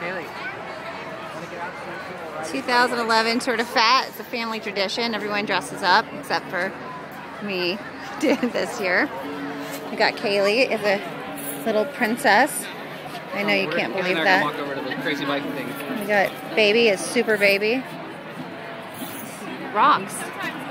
Haley. 2011 Tour de Fat. It's a family tradition. Everyone dresses up except for me did this year. We got Kaylee as a little princess. I know you can't believe that. Walk over to the crazy bike thing. We got Baby as Super Baby. Rocks.